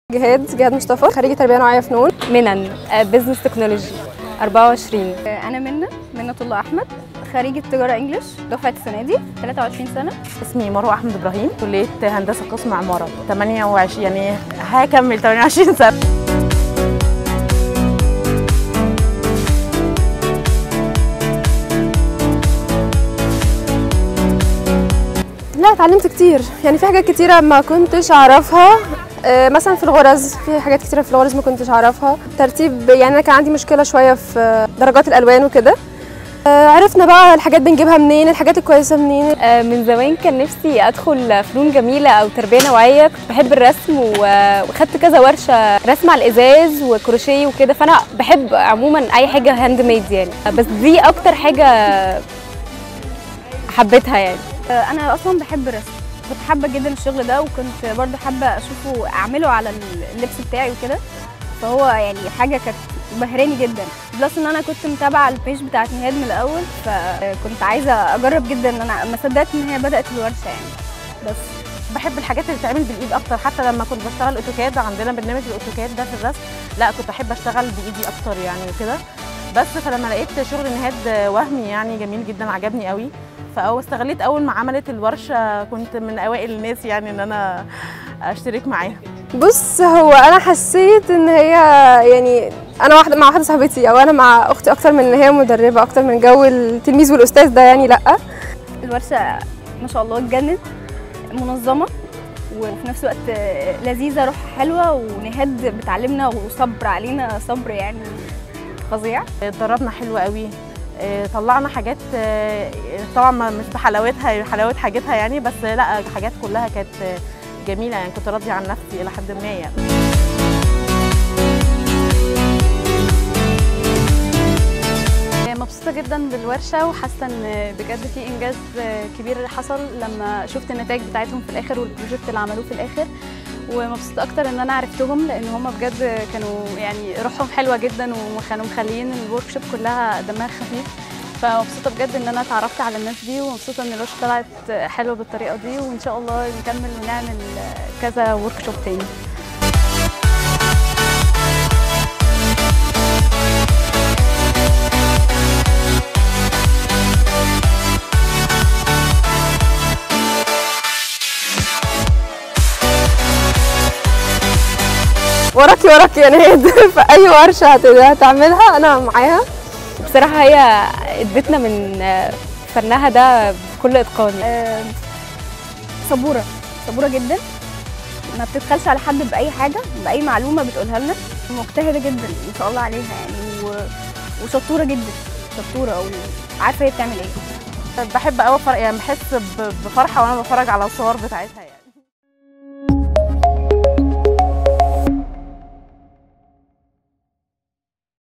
جهاد مصطفى، خريجة تربية نوعية فنون. منن بزنس تكنولوجي 24. أنا منة الله أحمد، خريجة تجارة إنجلش دفعة السنة دي، 23 سنة. اسمي مروة أحمد إبراهيم، كلية هندسة قسم عمارة، 28 يعني هكمل 28 سنة. لا اتعلمت كتير، يعني في حاجات كتيرة ما كنتش أعرفها. مثلا في الغرز، في حاجات كتيرة في الغرز ما كنتش أعرفها. ترتيب، يعني أنا كان عندي مشكلة شوية في درجات الألوان وكده. عرفنا بقى الحاجات بنجيبها منين، الحاجات الكويسة منين. من زمان كان نفسي أدخل فنون جميلة أو تربية نوعية، كنت بحب الرسم وخدت كذا ورشة رسم على الإزاز وكروشيه وكده، فأنا بحب عموما أي حاجة هاند ميد يعني، بس دي أكتر حاجة حبيتها يعني. أنا أصلا بحب الرسم، كنت حابة جدا الشغل ده، وكنت برضه حابة أشوفه أعمله على اللبس بتاعي وكده، فهو يعني حاجة كانت بهراني جدا. بلس ان انا كنت متابعه البيج بتاعت نهاد من الاول، فكنت عايزه اجرب جدا. ان انا ما صدقت ان هي بدات الورشه يعني. بس بحب الحاجات اللي بتتعمل بالايد اكتر، حتى لما كنت بشتغل اوتوكاد، عندنا برنامج الاوتوكاد ده في الرسم، لا كنت احب اشتغل بايدي اكتر يعني وكده. بس فلما لقيت شغل نهاد وهمي يعني جميل جدا، عجبني قوي، استغليت اول ما عملت الورشه كنت من اوائل الناس يعني ان انا اشترك معاها. بص، هو انا حسيت ان هي يعني انا مع واحده صاحبتي، او انا مع اختي، اكتر من ان هي مدربه، اكتر من جو التلميذ والاستاذ ده يعني. لا، الورشه ما شاء الله اتجنت، منظمه وفي نفس الوقت لذيذه، روح حلوه، ونهاد بتعلمنا وصبر علينا، صبر يعني فظيع. اتدربنا حلو قوي، طلعنا حاجات طبعا مش بحلاوتها حلاوه حاجتها يعني، بس لا حاجات كلها كانت جميله يعني، كنت راضيه عن نفسي الى حد ما يعني. مبسوطه جدا بالورشه، وحاسه ان بجد في انجاز كبير حصل لما شفت النتائج بتاعتهم في الاخر والبروجكت اللي عملوه في الاخر. ومبسوطه اكتر ان انا عرفتهم، لان هم بجد كانوا يعني روحهم حلوه جدا، وكانوا مخليين الورك شوب كلها دمها خفيف. فمبسوطه بجد ان انا اتعرفت على الناس دي، ومبسوطه ان الورشه طلعت حلوه بالطريقه دي، وان شاء الله نكمل ونعمل كذا ورك شوب تاني. وراكي يا نهاد. في اي ورشه هتعملها انا معاها. بصراحة هي ادتنا من فنها ده بكل اتقان. صبورة جدا، ما بتتخلش على حد بأي حاجة، بأي معلومة بتقولها لنا. مجتهدة جدا ما شاء الله عليها يعني، وشطورة جدا، شطورة وعارفة هي بتعمل ايه. بحب قوي يعني بحس بفرحة وانا بتفرج على الصور بتاعتها يعني.